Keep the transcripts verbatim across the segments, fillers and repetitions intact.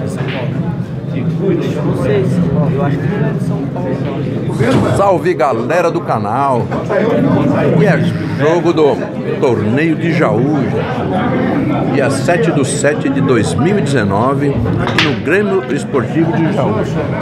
Não sei, São Paulo. Eu acho que não é de São Paulo. Salve, galera do canal. E é jogo do Torneio de Jaú, gente. Dia sete de sete de dois mil e dezenove, aqui no Grêmio Esportivo de Jaú.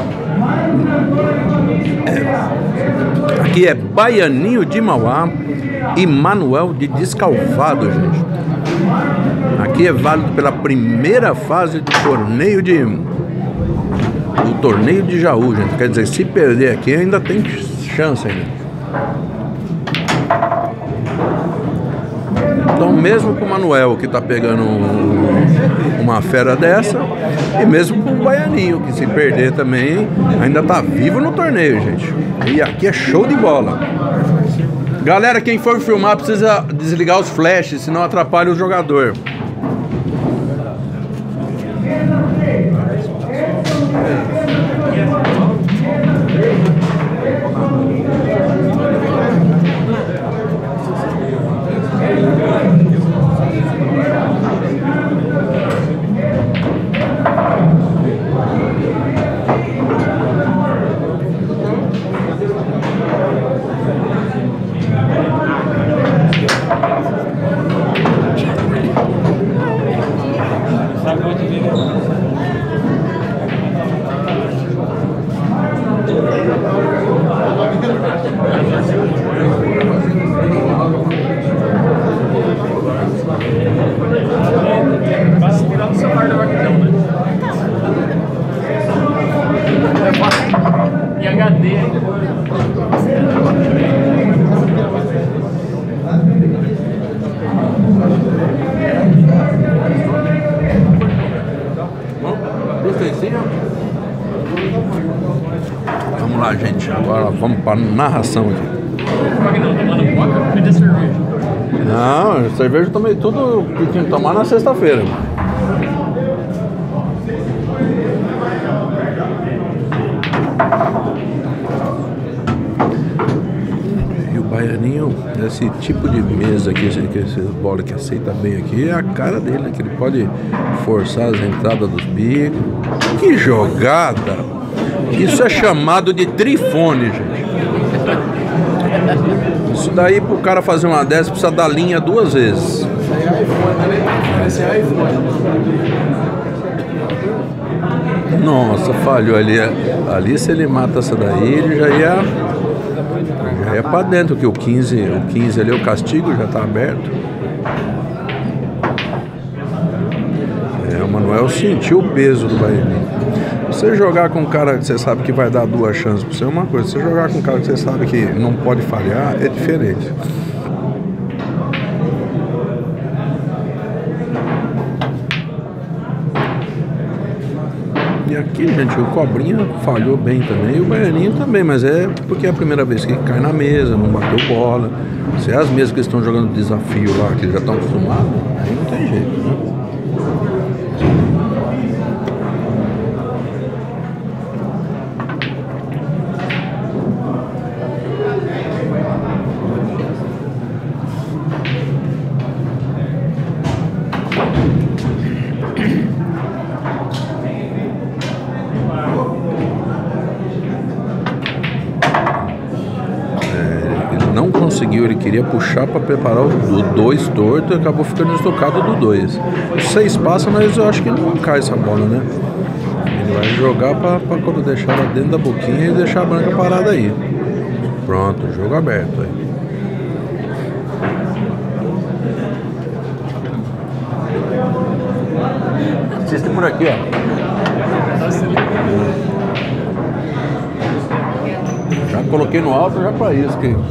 É. Aqui é Baianinho de Mauá e Manuel de Descalvado, gente. Aqui é válido pela primeira fase do torneio de do torneio de Jaú, gente. Quer dizer, se perder aqui ainda tem chance ainda. Então, mesmo com o Manuel, que tá pegando um, uma fera dessa, e mesmo com o Baianinho, que se perder também ainda tá vivo no torneio, gente. E aqui é show de bola. Galera, quem for filmar precisa desligar os flashes, senão atrapalha o jogador. E H D ainda. Vamos lá, gente. Agora vamos para a narração aqui. Não, cerveja eu tomei tudo que tinha que tomar na sexta-feira. E o Baianinho, esse tipo de mesa aqui, esse, esse bola que aceita bem aqui, é a cara dele, né? Que ele pode forçar as entradas dos bicos. Que jogada! Isso é chamado de trifone, gente. Isso daí, pro cara fazer uma dessa, precisa dar linha duas vezes. Esse é iPhone. Nossa, falhou ali. Ali, se ele mata essa daí, ele já ia já ia pra dentro, que o quinze, o quinze ali, o castigo já tá aberto. É, o Manuel sentiu o peso do Baianinho. Você jogar com um cara que você sabe que vai dar duas chances pra você é uma coisa. Você jogar com um cara que você sabe que não pode falhar é diferente. E aqui, gente, o Cobrinha falhou bem também, e o Baianinho também, mas é porque é a primeira vez que cai na mesa, não bateu bola. Se é as mesas que estão jogando desafio lá, que já estão acostumados, aí não tem jeito, né? Não conseguiu, ele queria puxar para preparar o dois torto e acabou ficando estocado do dois. Seis passa, mas eu acho que não cai essa bola, né? Ele vai jogar para quando deixar ela dentro da boquinha e deixar a branca parada aí. Pronto, jogo aberto aí. Assiste por aqui, ó. Já coloquei no alto já para isso que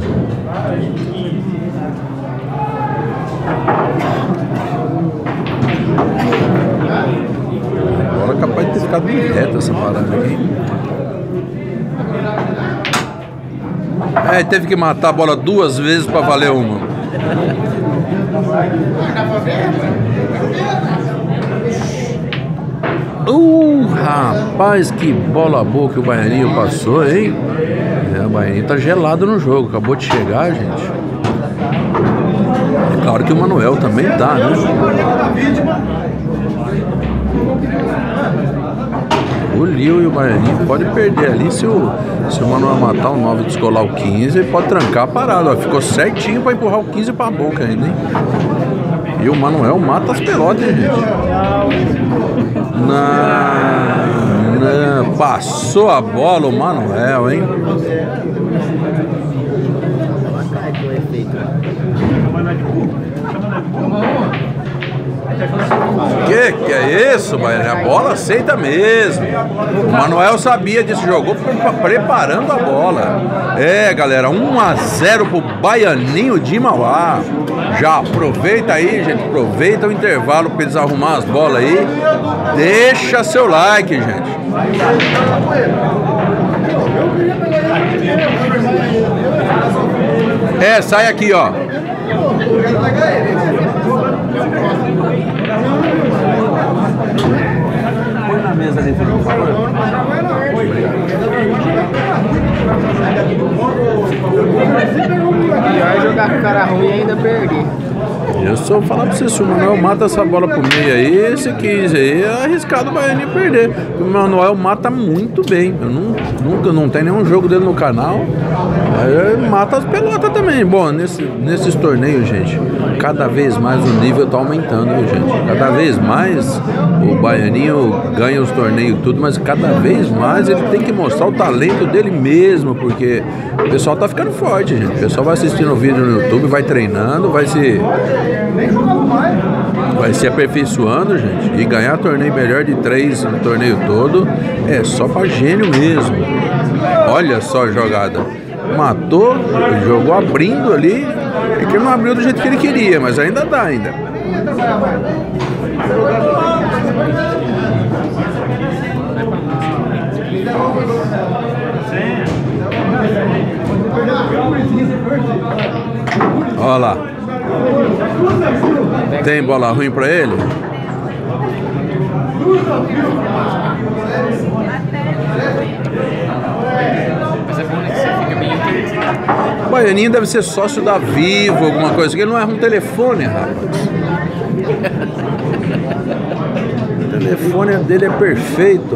agora é capaz de ter ficado bem reta essa parada aqui. É, teve que matar a bola duas vezes para valer uma. Uh, rapaz, que bola boa que o Baianinho passou, hein? É, o Baianinho tá gelado no jogo, acabou de chegar, gente. É claro que o Manuel também tá, né? engoliu e o Baianinho pode perder ali. Se o, se o Manuel matar o nove e descolar o quinze, ele pode trancar a parada. Ó. Ficou certinho para empurrar o quinze para a boca ainda, hein? E o Manuel mata as pelotas, hein, gente? Na, na, passou a bola o Manuel, hein? Que que é isso, Baianinho? A bola aceita mesmo. O Manuel sabia disso, jogou preparando a bola. É, galera, um a zero pro Baianinho de Mauá. Já aproveita aí, gente, aproveita o intervalo para eles arrumar as bolas aí. Deixa seu like, gente. É, sai aqui, ó. Põe na mesa ali, por favor. Pior jogar com cara ruim e ainda perder. Eu só falar pra você, se o Manuel mata essa bola pro meio aí, esse quinze aí é arriscado o Baianinho perder. O Manuel mata muito bem. Eu não, nunca, não tem nenhum jogo dele no canal. Ele mata as pelotas também. Bom, nesse, nesses torneios, gente, cada vez mais o nível tá aumentando, viu, gente? Cada vez mais o Baianinho ganha os torneios e tudo, mas cada vez mais ele tem que mostrar o talento dele mesmo, porque o pessoal tá ficando forte, gente. O pessoal vai assistindo o vídeo no YouTube, vai treinando, vai se... vai se aperfeiçoando, gente, e ganhar torneio melhor de três no torneio todo é só pra gênio mesmo. Olha só a jogada, matou, jogou abrindo ali, é que ele não abriu do jeito que ele queria, mas ainda dá ainda. Olha lá. Tem bola ruim pra ele? O Baianinho deve ser sócio da Vivo, alguma coisa, que ele não erra um telefone, rapaz. O telefone dele é perfeito.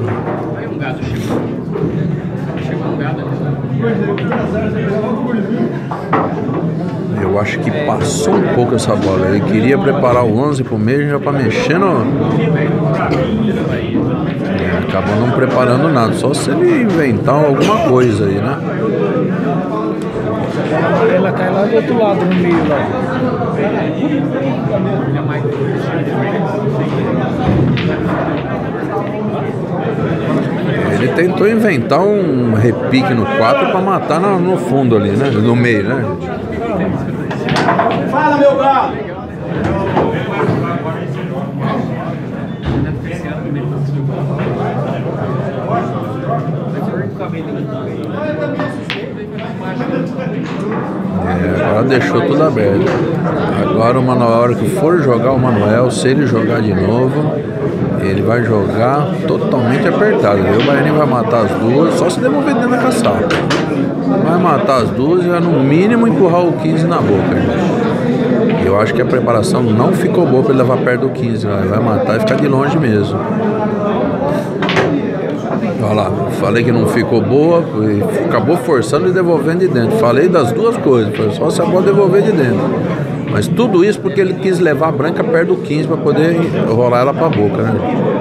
Eu acho que passou um pouco essa bola. Ele queria preparar o onze pro meio já para mexer no... É, acabou não preparando nada. Só se ele inventar alguma coisa aí, né? Ela cai lá do outro lado, no meio lá. Ele tentou inventar um repique no quatro para matar no, no fundo ali, né? No meio, né? Fala, meu galo! É, agora deixou tudo aberto. Agora, uma na hora que for jogar o Manuel, se ele jogar de novo, ele vai jogar totalmente apertado. Aí o Baianinho vai matar as duas, só se devolver dentro da caçapa. Vai matar as duas e vai no mínimo empurrar o quinze na boca. Gente. Eu acho que a preparação não ficou boa para ele levar perto do quinze. Né? Ele vai matar e ficar de longe mesmo. Olha lá, falei que não ficou boa, acabou forçando e devolvendo de dentro. Falei das duas coisas, foi só se a bola devolver de dentro. Mas tudo isso porque ele quis levar a branca perto do quinze para poder rolar ela para a boca, né?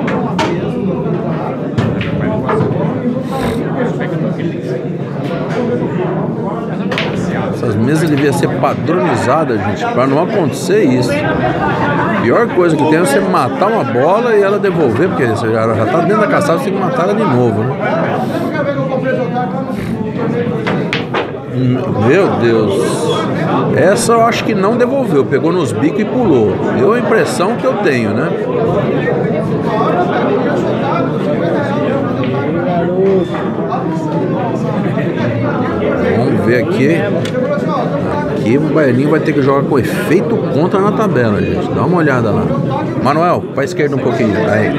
Essas mesas deviam ser padronizadas, gente, para não acontecer isso. A pior coisa que tem é você matar uma bola e ela devolver, porque você já está dentro da caçada, você tem que matar ela de novo, né? Meu Deus. Essa eu acho que não devolveu, pegou nos bicos e pulou. Deu a impressão que eu tenho, né? Vamos ver aqui. Aqui o Baianinho vai ter que jogar com efeito contra na tabela, gente. Dá uma olhada lá. Manuel, para a esquerda um pouquinho. Aí.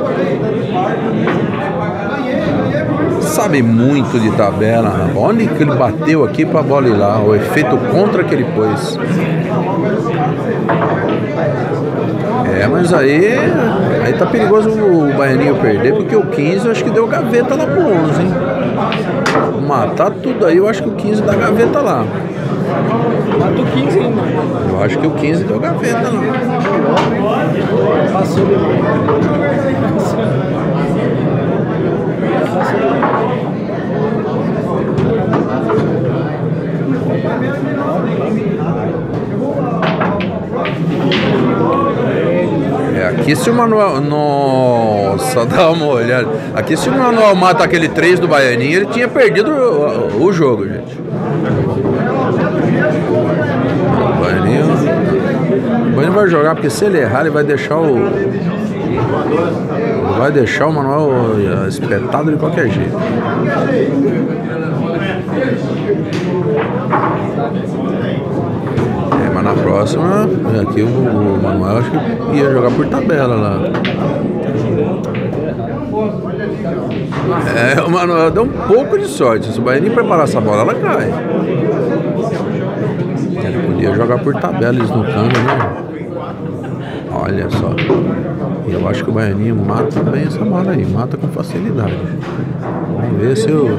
Sabe muito de tabela, rapaz. Onde que ele bateu aqui para a bola ir lá? O efeito contra que ele pôs. É, mas aí, aí tá perigoso o Baianinho perder, porque o quinze eu acho que deu gaveta lá pro onze, hein? Matar tudo aí, eu acho que o quinze dá gaveta lá. Mata o quinze ainda. Eu acho que o quinze deu gaveta lá. Passou demais. É, aqui se o Manuel... Nossa, dá uma olhada. Aqui se o Manuel mata aquele três do Baianinho, ele tinha perdido o, o jogo, gente. O Baianinho... O Baianinho vai jogar, porque se ele errar, ele vai deixar o... Ele vai deixar o Manuel espetado de qualquer jeito. É, mas na próxima, aqui o, o Manuel acho que ia jogar por tabela lá. É, o Manuel deu um pouco de sorte. Se o Baianinho preparar essa bola, ela cai. Ele podia jogar por tabela, eles no câmbio, né? Olha só. Eu acho que o Baianinho mata bem essa bola aí, mata com facilidade. Vamos ver se eu...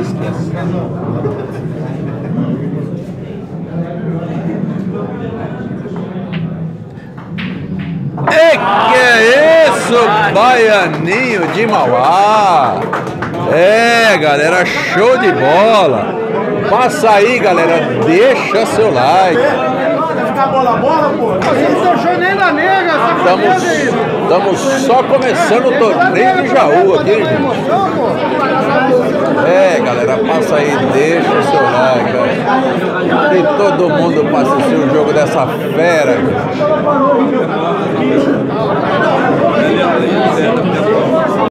E que é isso, Baianinho de Mauá? É, galera, show de bola. Passa aí, galera, deixa seu like. Ficar bola bola, pô. Você não deixou nem na nega, Estamos só começando o torneio de Jaú aqui, gente. É, galera, passa aí, deixa o seu like, velho. Que todo mundo passa assistir o jogo dessa fera, gente.